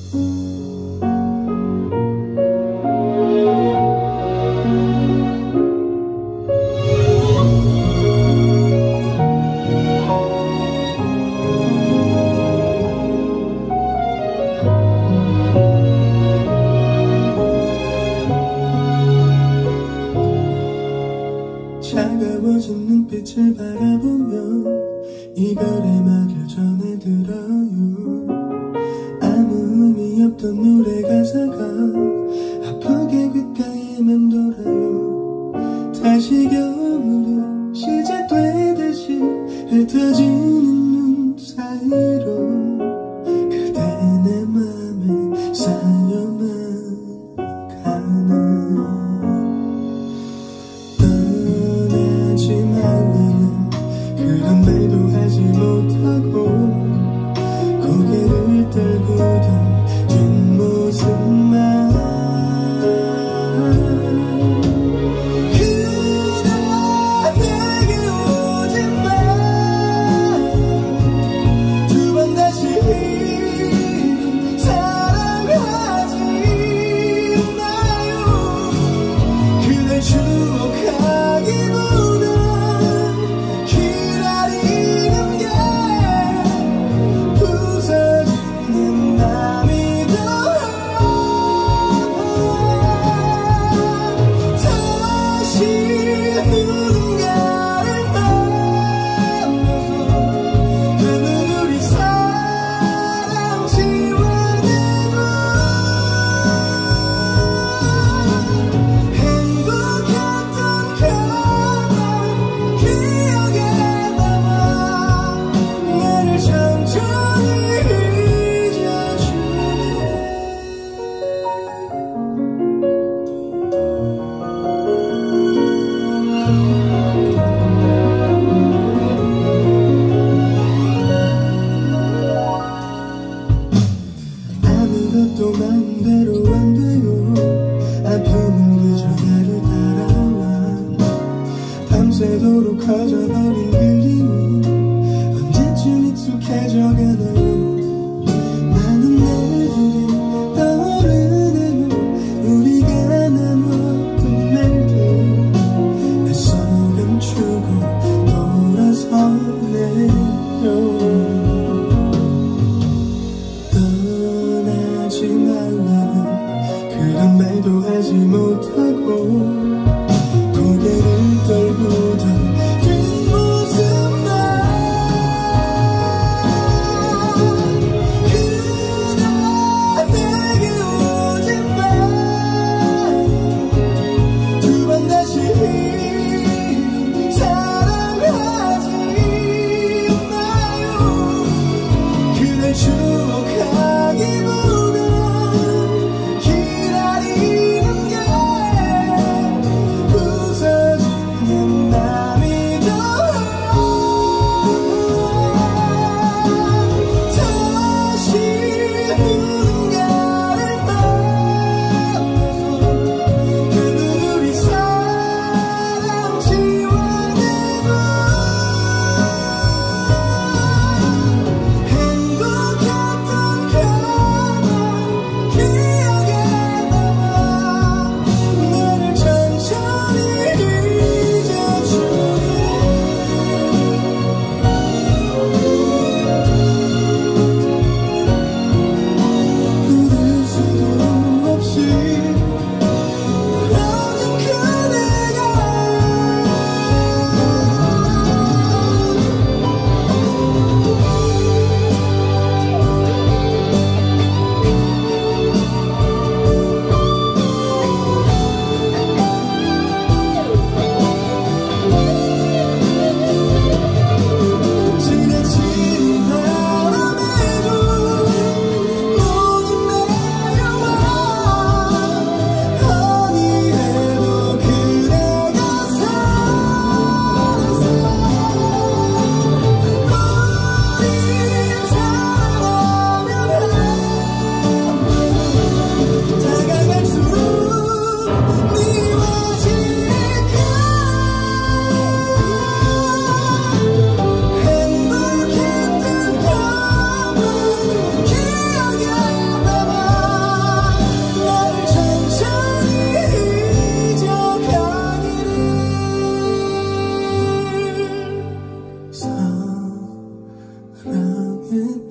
차가워진 눈빛을 바라보며 이별의 말을 전해들어요. 아무 의미 없던 노래 가사가 아프게 귓가에 맴돌아요. 다시 겨울이 시작되듯이 흩어지는 눈 사이로 그대 내 맘에 쌓여만 가는. 떠나지 말라는 그런 말도 하지 못하고 고개를 떨구던 뒷모습만 또 마음대로 안 돼요. 아픔은 그저 나를 따라와 밤새도록 커져버린 그림은 언제쯤 익숙해져가나요. 많은 날들이 떠오르네요. 우리가 나눴던 날들 애써 감추고 돌아서네요. 떠나지 말라는 그런 말도 하지 못하고 고개를 떨구던 뒷모습만 했던